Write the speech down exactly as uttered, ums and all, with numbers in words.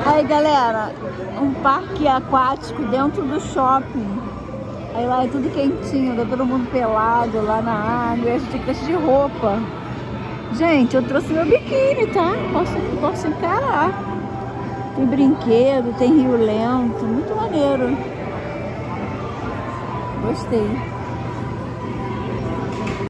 Aí, galera, um parque aquático dentro do shopping. Aí lá é tudo quentinho, tá todo mundo pelado lá na água. E a gente tem que vestir de roupa. Gente, eu trouxe meu biquíni, tá? Posso, posso encarar. Tem brinquedo, tem rio lento, muito maneiro. Gostei.